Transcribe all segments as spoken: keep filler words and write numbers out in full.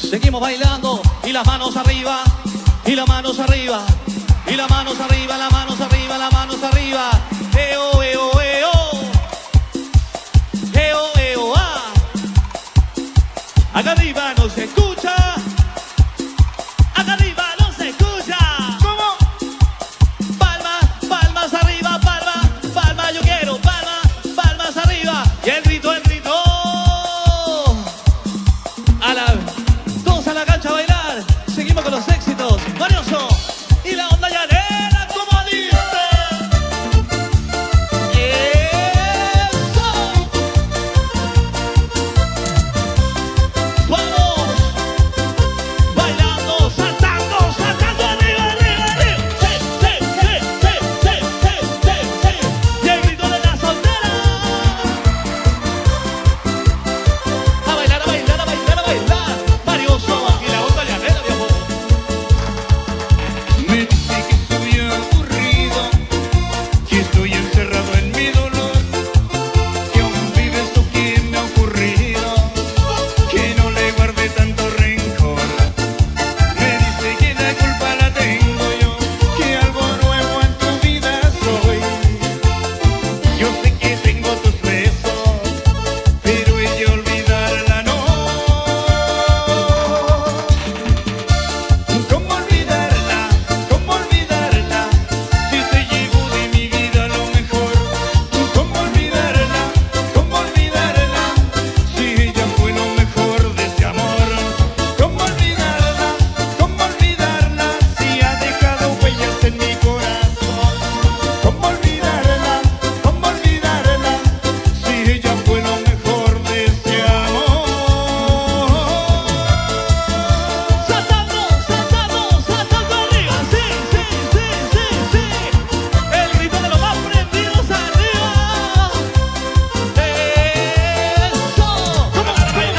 Seguimos bailando y las manos arriba, y las manos arriba, y las manos arriba, las manos arriba, las manos arriba. Eo, eo, eo. Eo, eo, ah. Acá arriba no se escucha. Acá arriba no se escucha. ¿Cómo? Palmas, palmas arriba, palmas, palmas yo quiero, palmas, palmas arriba. Y el grito, el grito. A la, todos a la cancha a bailar. Seguimos con los éxitos. Marioso y la onda llanera, como dice. Eso. Vamos. Bailando, saltando, saltando arriba, arriba, arriba. Sí, sí, sí, sí, sí, sí, sí, sí. Y el grito de la soltera. A bailar, a bailar, a bailar, a bailar. Marioso y la onda llanera, viejo. Me dice que estoy aburrido, que estoy encerrado en mi dolor, que aún vive esto que me ha ocurrido, que no le guardé tanto rencor. Me dice que la culpa la tengo yo, que algo nuevo en tu vida soy. Yo sé que tengo tus besos, pero ella olvidarla no. ¿Cómo olvidarla? ¿Cómo olvidarla? Si se llevó de mi vida lo mejor. ¿Cómo olvidarla? ¿Cómo olvidarla? Si ella fue lo mejor de este amor. ¿Cómo olvidarla? ¿Cómo olvidarla? Si ha dejado huellas en mi corazón. ¿Cómo olvidarla? ¿Cómo olvidarla? Si ella fue lo mejor de este amor. Saltando, saltando, saltando arriba. Sí, sí, sí, sí, sí. El grito de los más prendidos arriba. Eso. ¿Cómo?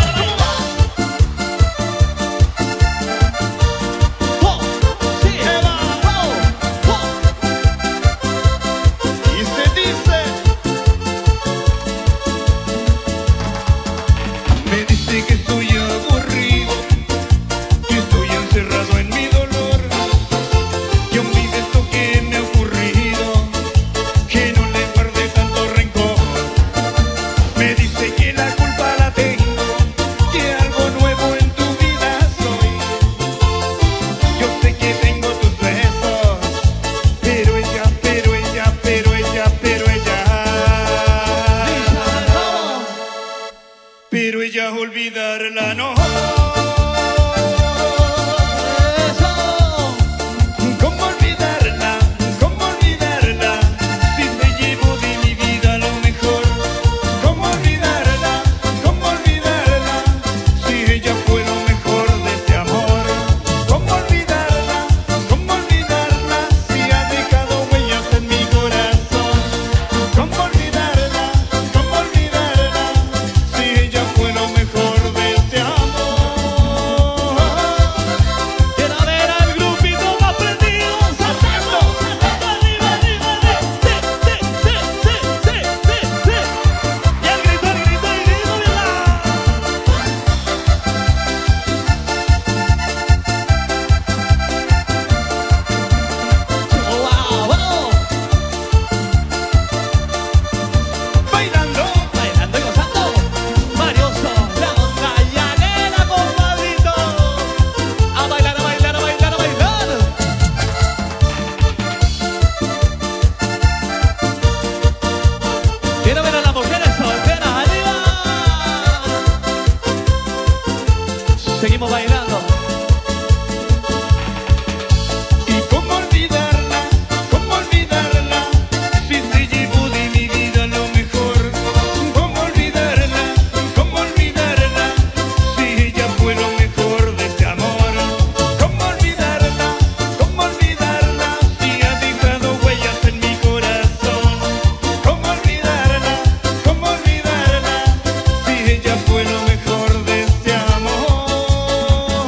Oh, sí, Eva. Oh, oh. Y se dice, me dice que estoy aburrido, que estoy encerrado en mi dolor, que aún vive esto que me ha ocurrido, que no le guardé tanto rencor. Me dice que la culpa la tengo, que algo nuevo en tu vida soy. Yo sé que tengo tus besos, pero ella, pero ella, pero ella, pero ella, pero ella olvidarla no. Eso. ¿Cómo olvidarla? ¿Cómo olvidarla? Si se llevó de mi vida lo mejor. ¿Cómo olvidarla? ¿Cómo olvidarla? Si ella fue lo mejor de este amor. ¿Cómo olvidarla? ¿Cómo olvidarla? Si ha dejado huellas en mi corazón. ¿Cómo olvidarla? ¿Cómo olvidarla? Si ella fue lo mejor de este amor. Quiero ver al grupito más prendido. Saltando, saltando arriba, arriba, arriba. Sí, sí, sí, sí, sí, sí, sí. Y el grito, el grito, el grito, ¿verdad? Wow, wow. Bailando. Bailando y gozando. Marioso, la onda llanera, compadrito. A bailar, a bailar, a bailar, a bailar. Quiero ver a las mujeres solteras arriba. Seguimos bailando. ¿Y cómo olvidarla? ¿Cómo olvidarla? Si se llevó de mi vida lo mejor. ¿Cómo olvidarla? ¿Cómo olvidarla? Si ella fue lo mejor de este amor. ¿Cómo olvidarla? ¿Cómo olvidarla? Si ha dejado huellas en mi corazón. ¿Cómo olvidarla? ¿Cómo olvidarla? Si ella fue lo mejor de este amor.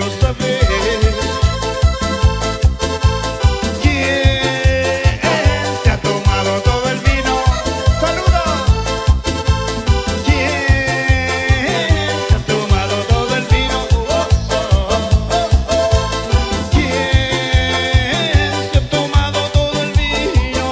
quiero saber quién se ha tomado todo el vino. ¡Saludos! ¿Quién se ha tomado todo el vino? Oh, oh, oh, oh. ¿Quién se ha tomado todo el vino?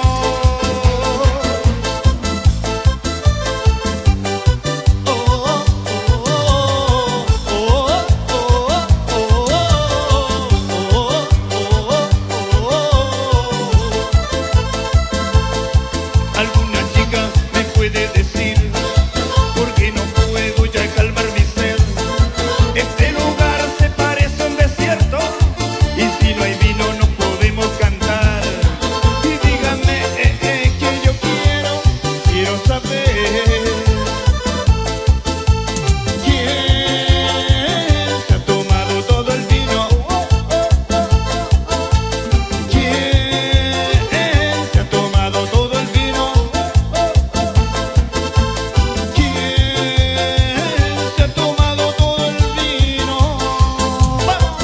Alguna chica me puede decir por qué no puedo ya calmar mi sed. Este lugar se parece a un desierto y si no hay vino no podemos cantar. Y díganme eh, eh, que yo quiero, quiero saber quién se ha tomado todo el vino. ¿Quién se ha tomado todo el vino? ¿Quién se ha tomado todo el vino? ¡Vamos!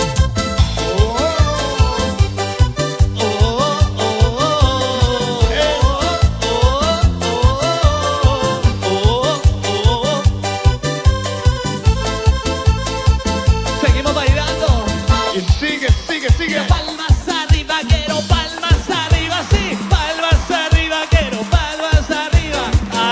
Seguimos bailando. Y sigue, sigue, sigue. Palmas arriba, quiero palmas arriba, sí. Palmas arriba, quiero palmas arriba.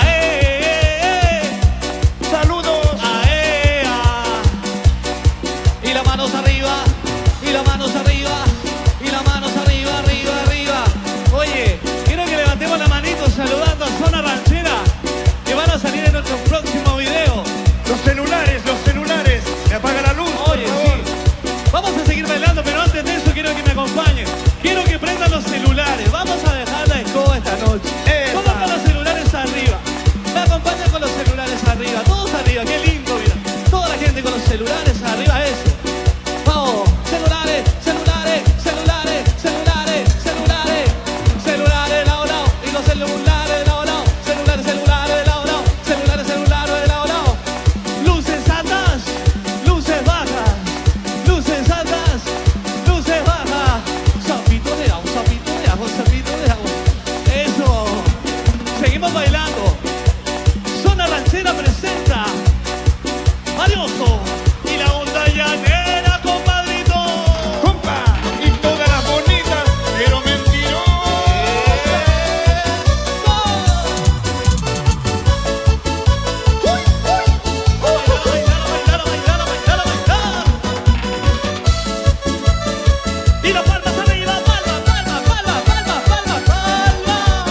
Ae, Saludos. ae, ah. Y las manos arriba, y las manos arriba, y las manos arriba, arriba, arriba. Oye, quiero que levantemos la manito saludando a Zona Ranchera, que van a salir en nuestro próximo video. Los celulares, los celulares. Me apaga la luz, por Oye, favor. sí. Vamos a seguir bailando, pero antes de eso quiero que me acompañen. Quiero que prendan los celulares. Vamos a dejar la escoba esta noche. Esa. Todos con los celulares arriba. Me acompañan con los celulares arriba. Todos arriba. Qué lindo, mira. Toda la gente con los celulares arriba. Eso. Vamos. Celulares, celulares, celulares, celulares, celulares. Celulares, lado, lado. Y los celulares, lado, lado. Celulares, celulares, lado, lado. Celulares, celulares, lado, lado. Luces altas, luces bajas. Luces altas, luces bajas. Sapito de agua, sapito de agua, sapito de agua. Eso. Seguimos bailando. Zona Ranchera presenta Marioso y la onda llanera, compadrito. Compa, y todas las bonitas, pero mentirosas. Uy, uy. Bailar, bailar, bailar, bailar, bailar. Y las palmas arriba, palmas, palmas, palmas, palmas, palmas, palmas.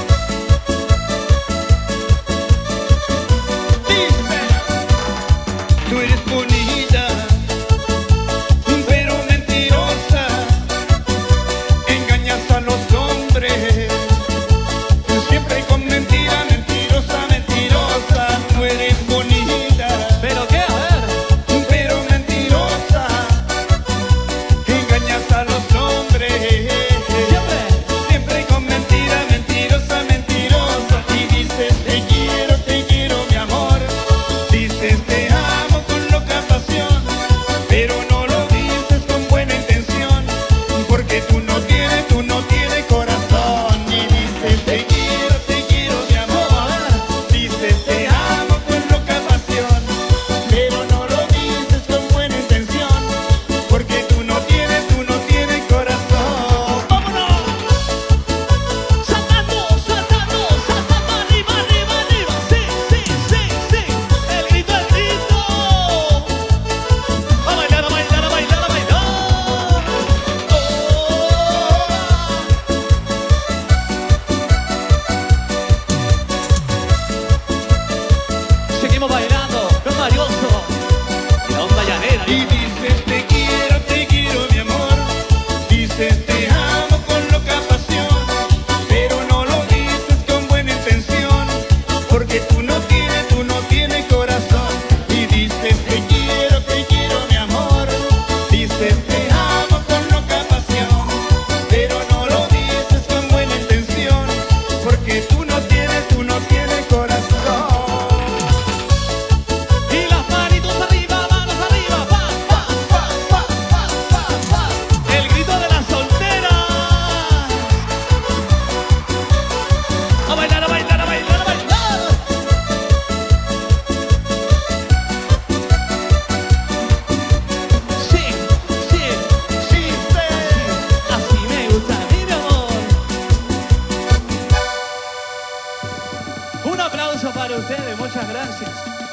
Dice, tú eres bonita, pero mentirosa. Engañas a los hombres, siempre con mentira, mentirosa, mentirosa. Tú eres bonita, ¿Pero qué? A ver. pero mentirosa. Engañas a los hombres, Siempre. siempre con mentira, mentirosa, mentirosa. Y dices te quiero, te quiero mi amor. Dices te amo con loca pasión, pero no lo dices con buena intención, porque tú no tienes, tú no tienes corazón. Y dices te quiero, te quiero mi amor. Dices te amo con loca pasión, pero no lo dices con buena intención, porque tú no tienes, tú no tienes corazón. ¡Vámonos! Saltando, saltando, saltando arriba, arriba, arriba. Sí, sí, sí, sí. El grito, el grito. A bailar, a bailar, a bailar, a bailar. Oh. Seguimos bailando con Marioso y la onda llanera. Y dices te quiero, te quiero mi amor. Dices te amo con loca pasión, pero no lo dices con buena intención, porque tú no tienes, tú no tienes corazón. Y dices te quiero, te quiero mi amor. Dices te amo con loca pasión, pero no lo dices con buena intención, porque tú no tienes, tú no tienes corazón. Y las manitos arriba, manos arriba, pa, pa, Gracias.